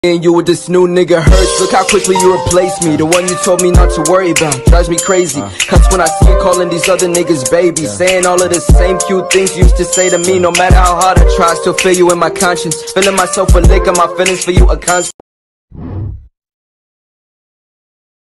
And you with this new nigga hurts. Look how quickly you replaced me. The one you told me not to worry about drives me crazy. Cause when I see you calling these other niggas babies, saying all of the same cute things you used to say to me. No matter how hard I try, I still feel you in my conscience. Feeling myself a lick of my feelings for you a constant.